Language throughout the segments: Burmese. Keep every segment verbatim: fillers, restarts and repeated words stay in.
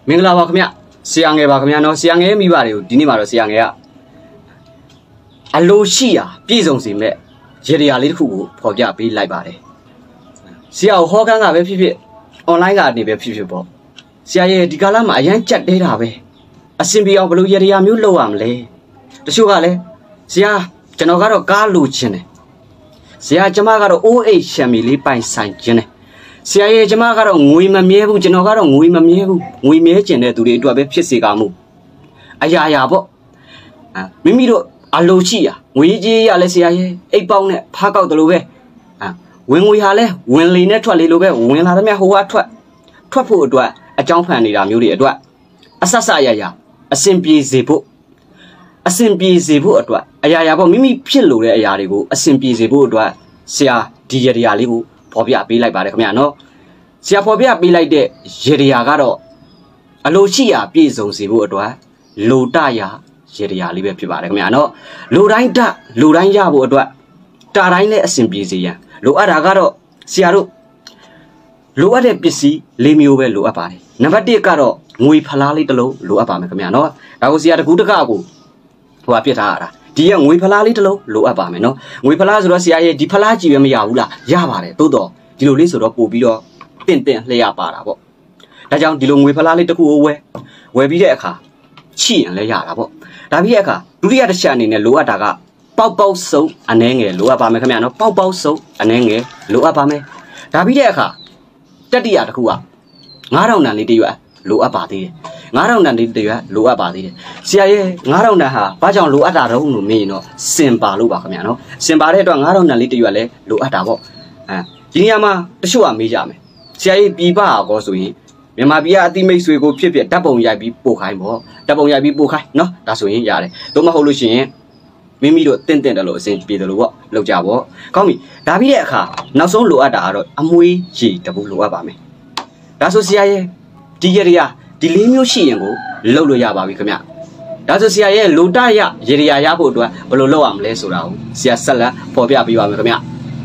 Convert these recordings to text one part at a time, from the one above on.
မင်္ဂလာပါခင်ဗျဆရာငယ်ပါခင်ဗျနော်ဆရာငယ်မိပါတယ်ဒီနေ့မှာတော့ဆရာငယ်ကအလိုရှိရာပြည့်စုံစေမဲ့ရေဒီယာလေးတစ်ခုကိုဖော်ပြပေးလိုက်ပါတယ်ဆရာဟောကန်းကပဲဖြစ်ဖြစ် online ကနေပဲဖြစ်ဖြစ်ပေါ့ဆရာရဲ့ဒီကာလမှာအရန်ကြက်တဲတာပဲအဆင်ပြေအောင်ဘယ်လိုရေဒီယာမျိုးလုပ်ရမလဲတချို့ကလည်းဆရာကျွန်တော်ကတော့ကားလိုချင်တယ်ဆရာကျမကတော့ အိုးအိတ်ရှမ်မီလေးပိုင်ဆိုင်ခြင်းတယ်ဆရာရဲ့ကျမကတော့ငွေမမြဲဘူးကျွန်တော်ကတော့ငွေမမြဲဘူးငွေမြဲကျင်တဲ့သူတွေအတွက်ပဲဖြစ်စေကမှုအရာရာပေါ့မိမိတို့အလိုရှိရာငွေကြီးရလဲဆရာရဲ့အိတ်ပေါင်းနဲ့ဖားကောက်တယ်လို့ပဲဝင်ငွေဟာလဲဝင်လေနဲ့ထွက်လေလို့ပဲဝင်လာသမျှဟိုကထွက်ထွက်ဖို့အတွက်အကြောင်းဖန်နေတာမျိုးတွေအတွက်အဆက်ဆက်ရရအစဉ်ပြေစေဖို့အစဉ်ပြေစေဖို့အတွက်အရာရာပေါ့မိမိဖြစ်လို့တဲ့အရာတွေကိုအစဉ်ပြေစေဖို့အတွက်ဆရာဒီရတရားလေးကိုဖော်ပြပေးလိုက်ပါတယ်ခင်ဗျာနော်ဆရာဖော်ပြပေးလိုက်တဲ့ရေဒီယာကတော့အလိုရှိရာပြည့်စုံစေဖို့အတွက်လိုတရာရေဒီယာလေးပဲဖြစ်ပါတယ်ခင်ဗျာနော်လိုတိုင်းတလိုတိုင်းရဖို့အတွက်တာတိုင်းလည်းအဆင်ပြေစေရန်လိုအပ်တာကတော့ဆရာတို့လိုအပ်တဲ့ပစ္စည်း၄မျိုးပဲလိုအပ်ပါတယ်နံပါတ်၁ကတော့ငွေဖလားလေးတစ်လုံးလိုအပ်ပါမယ်ခင်ဗျာနော်ဒါကိုဆရာတကူတကကိုဟိုပြစ်ထားရတာဒီကငွေဖလားလေးတစ်လုံးလိုအပ်ပါမယ်နော်ငွေဖလားဆိုတော့ဆရာရဲ့ဒီဖလားကြည့်ပဲမရဘူးလားရပါတယ်သို့တော့ဒီလိုလေးဆိုတော့ပို့ပြီးတော့တင့်တင့်လျှက်ပါတာပေါ့ဒါကြောင့်ဒီလိုငွေဖလားလေးတစ်ခုကိုဝယ်ဝယ်ပြီးတဲ့အခါချိရင်လည်းရတာပေါ့ဒါပြီးတဲ့အခါဒုတိယတစ်ချက်အနေနဲ့လိုအပ်တာကပေါက်ပေါက်စုံအနှဲငယ်လိုအပ်ပါမယ်ခင်ဗျာနော်ပေါက်ပေါက်စုံအနှဲငယ်လိုအပ်ပါမယ်ဒါပြီးတဲ့အခါတတိယတစ်ခုကငါးထောင်တန်လေးတရွက်လိုအပ်ပါသေးတယ်ငါးထောင်တန်လေးတရွက်လိုအပ်ပါသေးတယ်ဆရာရဲ့ငါးထောင်တန်ဟာဘာကြောင့်လိုအပ်တာတော့လို့မေးရင်တော့စင်ပါလို့ပါခင်ဗျာနော်စင်ပါတဲ့အတွက်ငါးထောင်တန်လေးတရွက်လည်းလိုအပ်တာပေါ့အဲဒီနေရာမှာတချို့ကမေးကြမယ်ဆရာကြီးပြည်ပကောဆိုရင်မြန်မာပြည်ကအတိမိတ်ဆွေကိုဖြစ်ဖြစ်ဓာတ်ပုံရိုက်ပြီးပို့ခိုင်းပေါ့ဓာတ်ပုံရိုက်ပြီးပို့ခိုင်းနော်ဒါဆိုရင်ရတယ်သို့မဟုတ်လို့ရှိရင်မိမိတို့တင့်တင့်တယ်လို့အစဉ်ပြေတယ်လို့ပေါ့လောက်ကြပေါ့ကောင်းပြီဒါပြီးတဲ့အခါနောက်ဆုံးလိုအပ်တာကတော့အမွှေးရေတပူလိုအပ်ပါမယ်ဒါဆိုဆရာရဲ့ဒီရေဒီယာဒီလေးမျိုးရှိရင်ကိုလုပ်လို့ရပါပြီခင်ဗျဒါဆိုဆရာရဲ့လိုတရရေဒီယာရဖို့အတွက်ဘယ်လိုလုပ်ရမလဲဆိုတာကိုဆရာဆက်လက်ဖော်ပြပေးပါမယ်ခင်ဗျ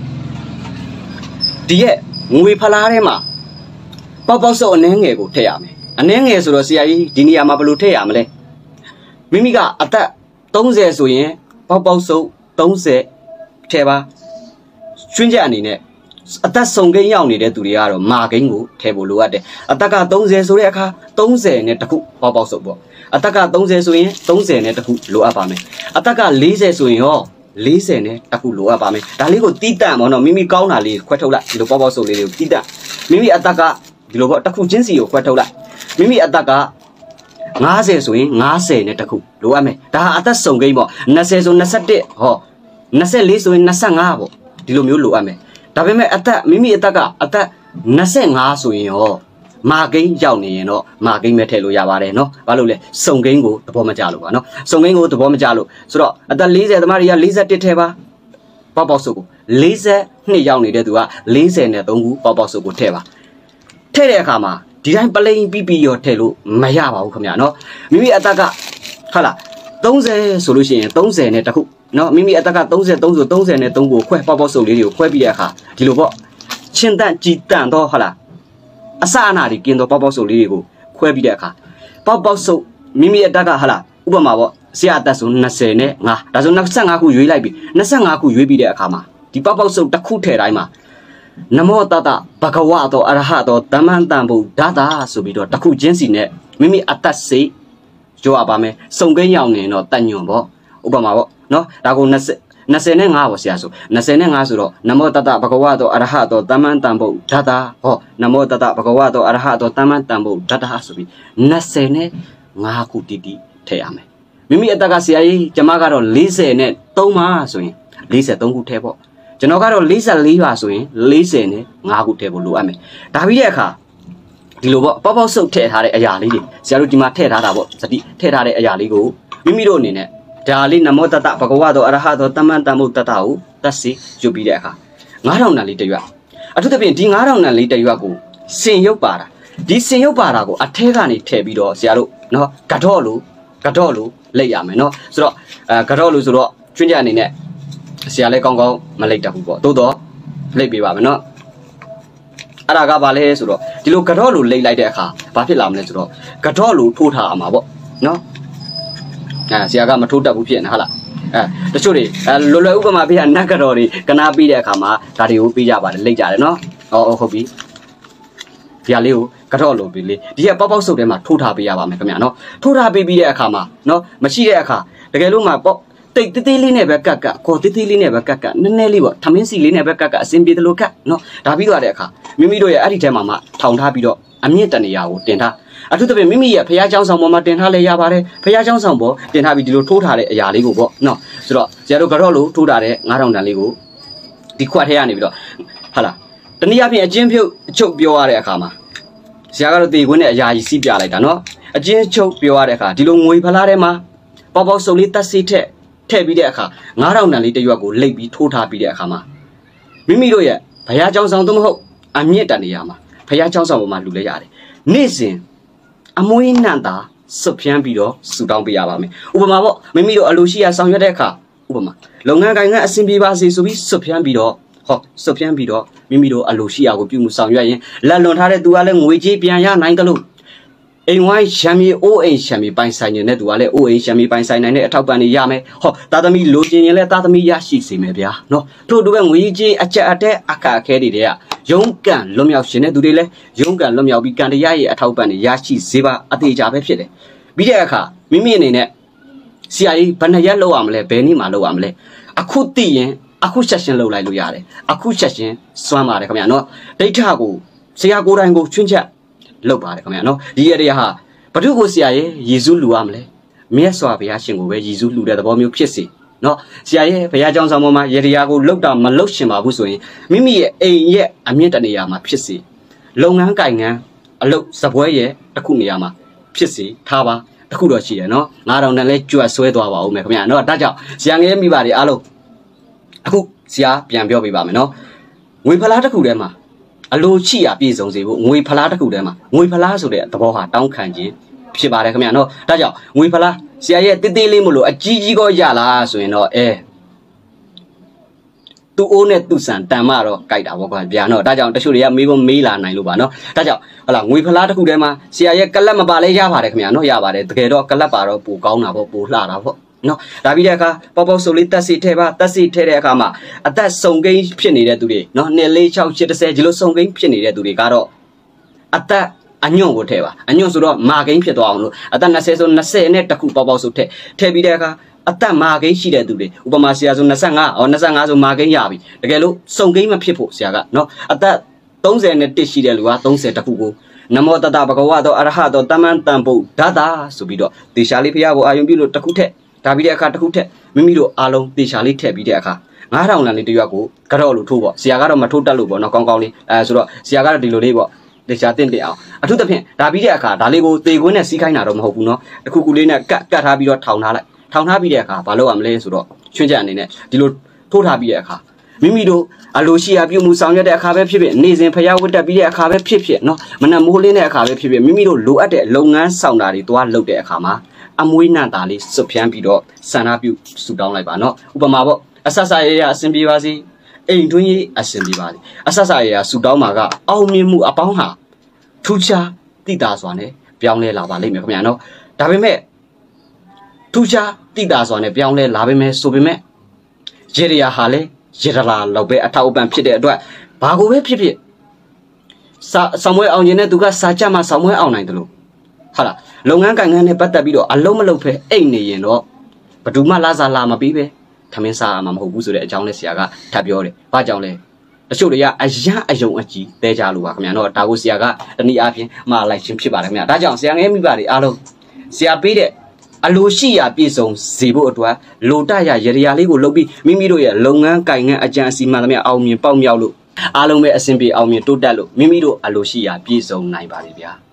ဒီရဲ့ငွေဖလားထဲမှာပေါက်ပေါက်စုပ်အနှဲငယ်ကိုထည့်ရမယ်အနှဲငယ်ဆိုတော့ဆရာကြီးဒီနေရာမှာဘယ်လိုထည့်ရမလဲမိမိကအသက်သုံးဆယ်ဆိုရင်ပေါက်ပေါက်စုပ်သုံးဆယ်ထည့်ပါကျွင်းချက်အနေနဲ့အသက်ဆုံးကိန်းရောက်နေတဲ့သူတွေကတော့မာကိန်းကိုထည့်ဖို့လိုအပ်တယ်အသက်ကသုံးဆယ်ဆိုတဲ့အခါသုံးဆယ်နဲ့တစ်ခုပေါက်ပေါက်စုပ်ပေါ့အသက်ကသုံးဆယ်ဆိုရင်သုံးဆယ်နဲ့တစ်ခုလိုအပ်ပါမယ်အသက်ကလေးဆယ်ဆိုရင်ရောလေးဆယ်နဲ့တစ်ခုလိုအပ်ပါမယ်ဒါလေးကိုတီးတန့်ပေါ့နော်မိမိကောင်းတာလေးခွဲထုတ်လိုက်ဒီလိုပေါက်ပေါက်စုပ်လေးတွေကိုတီးတန့်မိမိအသက်ကဒီလိုပေါ့တစ်ခုချင်းစီကိုခွဲထုတ်လိုက်မိမိအသက်ကငါးဆယ်ဆိုရင်ငါးဆယ်နဲ့တစ်ခုလိုအပ်မယ်ဒါဟာအသက်ဆုံးကိန်းပေါ့၂၀ဆို၂၁ဟော၂၄ဆိုရင်၂၅ပေါ့ဒီလိုမျိုးလိုအပ်မယ်ဒါပေမဲ့အသက်မိမိအသက်ကအသက်၂၅ဆိုရင်ရောမာကိန်းရောက်နေရင်တော့မာကိန်းပဲထည့်လို့ရပါတယ်နော်ဘာလို့လဲစုံကိန်းကိုသဘောမကျလို့ပါနော်စုံကိန်းကိုသဘောမကျလို့ဆိုတော့အသက်၄၀သမားတွေက၄၁ထည့်ပါပေါက်ပေါက်စုပ်ကို၄၂ရောက်နေတဲ့သူက၄၀နဲ့၃ခုပေါက်ပေါက်စုပ်ကိုထည့်ပါထည့်တဲ့အခါမှာဒီတိုင်းပလိန်ပြီးပြီးရောထည့်လို့မရပါဘူးခင်ဗျာနော်မိမိအသက်ကဟုတ်လားသုံးဆယ်ဆိုလို့ရှိရင်သုံးဆယ်နဲ့တစ်ခုနော်မိမိအသက်ကသုံးဆယ်သုံးဆိုသုံးဆယ်နဲ့သုံးကိုခွဲပေါက်ပေါက်စုပ်လေးတွေကိုခွဲပြီးတဲ့အခါဒီလိုပေါ့ချင်းတန့်ကြည်တန့်တော့ဟုတ်လားအစအနာတွေကင်းတော့ပေါက်ပေါက်စုပ်လေးတွေကိုခွဲပြီးတဲ့အခါပေါက်ပေါက်စုပ်မိမိအသက်ကဟုတ်လားဥပမာပေါ့ဆရာအသက်ဆို၂၀နဲ့၅ဒါဆို၂၅ခုရွေးလိုက်ပြီ၂၅ခုရွေးပြီးတဲ့အခါမှာဒီပေါက်ပေါက်စုပ်တစ်ခုထည့်တိုင်းမှာနမောတတဘဂဝတောအရဟတောတမန်တန်ဘုဒ္ဓတာဆိုပြီးတော့တစ်ခုချင်းစီနဲ့မိမိအသက်စိတ်ကြောရပါမယ်စုံကိန်းရောက်နေတော့တန်ညွန်ပေါ့ဥပမာပေါ့နော်ဒါကို၂၀၂၀နဲ့၅ပေါ့ဆရာဆို၂၀နဲ့၅ဆိုတော့နမောတတဘဂဝတောအရဟတောတမန်တန်ဘုဒ္ဓတာဟောနမောတတဘဂဝတောအရဟတောတမန်တန်ဘုဒ္ဓတာဆိုပြီး၂၀နဲ့၅ခုတီတီထည့်ရမယ်မိမိအသက်ကဆရာကြီးကျမကတော့၄၀နဲ့၃ပါဆိုရင်၄၃ခုထည့်ပေါ့ကျွန်တော်ကတော့၄၄ပါဆိုရင်၄၀နဲ့၅ခုထည့်ဖို့လိုအပ်မယ်ဒါပြီးတဲ့အခါဒီလိုပေါ့ပေါက်ပေါက်စုပ်ထည့်ထားတဲ့အရာလေးတွေဆရာတို့ဒီမှာထည့်ထားတာပေါ့စတိထည့်ထားတဲ့အရာလေးကိုမိမိတို့အနေနဲ့ဒါလေးနမောတတဘဂဝတောအရဟတောတမန်တမုတ္တတာကိုသက်စီယူပြီးတဲ့အခါငါးထောင်တန်လေးတရွက်အထူးသဖြင့်ဒီငါးထောင်တန်လေးတရွက်ကိုစင်ရုပ်ပါတာဒီစင်ရုပ်ပါတာကိုအထဲကနေထည့်ပြီးတော့ဆရာတို့နော်ကတော့လို့ကတော့လို့လိတ်ရမယ်နော်ဆိုတော့အဲကတော့လို့ဆိုတော့ကျွင်းကြအနေနဲ့ဆရာလည်းကောင်းကောင်းမလိတ်တတ်ဘူးပေါ့သို့တော့လိတ်ပေးပါမယ်နော်အဲ့ဒါကဘာလဲဆိုတော့ဒီလိုကတော့လိုလိမ့်လိုက်တဲ့အခါဘာဖြစ်လာမလဲဆိုတော့ကတော့လိုထိုးထားအောင်ပါပေါ့နော်အဲဆရာကမထိုးတတ်ဘူးဖြစ်နေဟုတ်လားအဲတချို့တွေအဲလွယ်လွယ်ဥပမာပြနတ်ကတော့တွေကနာပြီးတဲ့အခါမှာဒါတွေကိုပြီးကြပါတယ်လိမ့်ကြတယ်နော်ဟောဟုတ်ပြီဒီဟာလေးကိုကတော့လိုပြီးလေဒီကပေါက်ပေါက်စုပ်ထဲမှာထိုးထားပေးရပါမယ်ခင်ဗျာနော်ထိုးထားပေးပြီးတဲ့အခါမှာနော်မရှိတဲ့အခါတကယ်လို့မှပေါ့တိတ်တေးသေးလေးနဲ့ပဲကက်ကက်ကိုတေးသေးလေးနဲ့ပဲကက်ကက်နည်းနည်းလေးပေါ့ထမင်းစီလေးနဲ့ပဲကက်ကက်အစင်ပြေတယ်လို့ကက်နော်ဒါပြီးသွားတဲ့အခါမိမိတို့ရဲ့အဲ့ဒီထဲမှာမှထောင်ထားပြီးတော့အမြင့်တနေရာကိုတင်ထားအထူးသဖြင့်မိမိရဲ့ဖျားเจ้าဆောင်ပေါ်မှာတင်ထားလဲရပါတယ်ဖျားเจ้าဆောင်ပေါ်တင်ထားပြီးဒီလိုထိုးထားတဲ့အရာလေးကိုပေါ့နော်ဆိုတော့ဆရာတို့ကတော့လို့ထိုးထားတဲ့ငါးထောင်တန်လေးကိုဒီခွက်ထဲကနေပြီးတော့ဟာလားတနည်းအားဖြင့်အချင်းဖြုတ်အချုပ်ပြောရတဲ့အခါမှာဆရာကတော့တေခွင်းနဲ့အရာကြီးစီးပြလိုက်တာနော်အချင်းချုပ်ပြောရတဲ့အခါဒီလိုငွေဖလားထဲမှာပေါပေါစုံလေးတက်စီထက်ထည့်ပြီးတဲ့အခါငါးထောင်တန်လေးတစ်ရွက်ကိုလိပ်ပြီးထိုးထားပြီးတဲ့အခါမှာမိမိတို့ရဲ့ဘုရားကျောင်းဆောင်သို့မဟုတ်အမြင့်တန်နေရာမှာဘုရားကျောင်းဆောင်ပေါ်မှာလူလဲရတယ်နေ့စဉ်အမွေးနှံ့တာစွတ်ဖြန်းပြီးတော့ဆူတောင်းပေးရပါမယ်ဥပမာပေါ့မိမိတို့အလိုရှိရဆောင်ရွက်တဲ့အခါဥပမာလုပ်ငန်းကိုင်ကအဆင်ပြေပါစေဆိုပြီးစွတ်ဖြန်းပြီးတော့ဟောစွတ်ဖြန်းပြီးတော့မိမိတို့အလိုရှိရကိုပြုမှုဆောင်ရွက်ရင်လက်လွန်ထားတဲ့သူကလည်းငွေကြေးပြန်ရနိုင်တယ်လို့အိမ်ဝိုင်းရှမ်းမြေအိုးအိမ်ရှမ်းမြေပိုင်ဆိုင်နေတဲ့သူကလည်းအိုးအိမ်ရှမ်းမြေပိုင်ဆိုင်နိုင်တဲ့အထောက်ပံ့တွေရမယ်ဟောသားသမီးလိုချင်ရင်လည်းသားသမီးရရှိစေမယ်ဗျာနော်တို့တို့ကငွေကြေးအချက်အတက်အခက်အခဲတွေတဲ့ရုံးကန်လွတ်မြောက်ရှင်တဲ့သူတွေလည်းရုံးကန်လွတ်မြောက်ပြီးကံတရားရဲ့အထောက်ပံ့တွေရရှိစေပါအသေးချာပဲဖြစ်တယ်ပြီးတဲ့အခါမိမိအနေနဲ့ဆရာကြီးဘယ်နှရက်လောက်ရမလဲဘယ်နေ့မှလောက်ရမလဲအခုသိရင်အခုချက်ရှင်လောက်လိုက်လို့ရတယ်အခုချက်ရှင်စွမ်းပါတယ်ခင်ဗျာနော်ဒိဋ္ဌကိုဆရာကိုယ်တိုင်ကိုချွင်းချက်လောက်ပါတယ်ခင်ဗျာနော်ဒီရတဲ့ဟာဘု து ကိုဆရာရဲ့ယေရှုလူရမလဲမြတ်စွာဘုရားရှင်ကိုပဲယေရှုလူတဲ့သဘောမျိုးဖြစ်စေနော်ဆရာရဲ့ဘုရားကျောင်းဆောင်ပေါ်မှာရေတရားကိုလောက်တာမလောက်ရှင်ပါဘူးဆိုရင်မိမိရဲ့အိမ်ရဲ့အမြင့်တနေရာမှာဖြစ်စေလုပ်ငန်းကိုင်ငန်းအလုပ်စပွဲရဲ့တစ်ခုနေရာမှာဖြစ်စေထားပါတစ်ခုတော့ရှိတယ်နော်ငါးထောင်နဲ့လဲကြွတ်ဆွဲသွားပါဦးမယ်ခင်ဗျာနော်ဒါကြောင့်ဆရာငယ်မိပါတွေအားလုံးအခုဆရာပြန်ပြောပြပါမယ်နော်ငွေဖလားတစ်ခုထဲမှာအလိုရှိရပြည့်စုံစေဖို့ငွေဖလားတစ်ခုထဲမှာငွေဖလားဆိုတဲ့သဘောဟာတောင်းခံခြင်းဖြစ်ပါတယ်ခင်ဗျာနော်ဒါကြောင့်ငွေဖလားဆရာရဲ့တေးသေးလေးမလို့အကြီးကြီးก็ရလားဆိုရင်တော့အဲသူ့အိုးနဲ့သူ့ဆန်တန်မတော့ကြိုက်တာပေါ့ကွာဗျာနော်ဒါကြောင့်တချို့တွေကမေးခွန်းမေးလာနိုင်လို့ပါနော်ဒါကြောင့်ဟလာငွေဖလားတစ်ခုထဲမှာဆရာရဲ့ကလပ်မပါလဲရပါတယ်ခင်ဗျာနော်ရပါတယ်တကယ်တော့ကလပ်ပါတော့ပိုကောင်းတာပေါ့ပိုလှတာပေါ့နော်ဒါပြီးတဲ့အခါပေါပေါဆိုလေးတက်စီထဲပါတက်စီထဲတဲ့အခါမှာအသက်စုံကိန်းဖြစ်နေတဲ့သူတွေနော်နှစ်လေး၆ရှစ်တစ်ဆယ်ဒီလိုစုံကိန်းဖြစ်နေတဲ့သူတွေကတော့အသက်အညွန့်ကိုထဲပါအညွန့်ဆိုတော့မာကိန်းဖြစ်သွားအောင်လို့အသက်၂၀ဆို၂၀နဲ့တစ်ခုပေါပေါဆိုထဲထဲပြီးတဲ့အခါအသက်မာကိန်းရှိတဲ့သူတွေဥပမာဆရာဆို၂၅ဟော၂၅ဆိုမာကိန်းရပြီတကယ်လို့စုံကိန်းမဖြစ်ဖို့ဆရာကနော်အသက်၃၀နဲ့တစ်ရှိတဲ့လူက၃၀တစ်ခုကိုနမောတတဘဂဝါသောအရဟသောတမန်တန်ဖို့ဓာတာဆိုပြီးတော့တေရှာလေးဖျားဖို့အာယုံပြုလို့တစ်ခုထက်ဒါပြီးတဲ့အခါတစ်ခုထက်မိမိတို့အားလုံးတေချာလေးထည့်ပြီးတဲ့အခါငါးထောင်လန်လေးတစ်ရွက်ကိုကတော့လို့ထိုးပေါ့ဆရာကတော့မထိုးတတ်လို့ပေါ့နော်ကောင်းကောင်းလေးအဲဆိုတော့ဆရာကတော့ဒီလိုလေးပေါ့တေချာတင့်တင်အောင်အထူးသဖြင့်ဒါပြီးတဲ့အခါဒါလေးကိုတေခွင်းနဲ့စီးခိုင်းတာတော့မဟုတ်ဘူးနော်တစ်ခုခုလေးနဲ့ကတ်ကတ်ထားပြီးတော့ထောင်ထားလိုက်ထောင်ထားပြီးတဲ့အခါဘာလုပ်ရမလဲဆိုတော့ချွင်းချက်အနေနဲ့ဒီလိုထိုးထားပြီးတဲ့အခါမိမိတို့အလိုရှိရာပြုမှုဆောင်ရွက်တဲ့အခါပဲဖြစ်ဖြစ်နေစဉ်ဖျားဝတ်တက်ပြီးတဲ့အခါပဲဖြစ်ဖြစ်နော်မနက်မိုးလင်းတဲ့အခါပဲဖြစ်ဖြစ်မိမိတို့လိုအပ်တဲ့လုပ်ငန်းဆောင်တာတွေတွားလုပ်တဲ့အခါမှာအမွေးနှံတာလေးစွတ်ဖြန်းပြီးတော့ဆန္ဒပြုဆူတောင်းလိုက်ပါနော်ဥပမာပေါ့အဆက်ဆက်ရရအဆင်ပြေပါစေအိမ်တွင်းရေးအဆင်ပြေပါစေအဆက်ဆက်ရရဆူတောင်းမှာကအောင်မြင်မှုအပေါင်းဟာထူးခြားတိတာစွာနဲ့ပြောင်းလဲလာပါလိမ့်မယ်ခင်ဗျာနော်ဒါပေမဲ့ထူးခြားတိတာစွာနဲ့ပြောင်းလဲလာပေမဲ့ဆိုပေမဲ့ရေရရာဟာလေရေရလာလောက်ပဲအထောက်အပံ့ဖြစ်တဲ့အတွက်ဘာကိုပဲဖြစ်ဖြစ်စာဆောင်မွဲအောင်ခြင်းနဲ့သူကစာချက်မှဆောင်မွဲအောင်နိုင်တယ်လို့ဟာလားလုပ်ငန်းကိုင်ငန်းနဲ့ပတ်သက်ပြီးတော့အလုံးမလုံးဖဲအိတ်နေရင်တော့ဘယ်သူမှလာစားလာမပြီးပဲထမင်းစားမှာမဟုတ်ဘူးဆိုတဲ့အကြောင်းလေးဆရာကထပ်ပြောတယ်။ဘာကြောင့်လဲ။တချို့တွေကအယံအယုံအကြည်တဲကြလို့ပါခင်ဗျာ။တော့ဒါကိုဆရာကတနည်းအားဖြင့်မှားလိုက်ခြင်းဖြစ်ပါတယ်ခင်ဗျာ။ဒါကြောင့်ဆရာငယ်မိဘတွေအားလုံးဆရာပေးတဲ့အလိုရှိရာပြည့်စုံစေဖို့အတွက်လိုတရရရရာလေးကိုလုပ်ပြီးမိမိတို့ရဲ့လုပ်ငန်းကိုင်ငန်းအကြံအစီအမံသမျှအောင်မြင်ပေါက်မြောက်လို့အားလုံးပဲအဆင်ပြေအောင်မြင်တိုးတက်လို့မိမိတို့အလိုရှိရာပြည့်စုံနိုင်ပါလေဗျာ။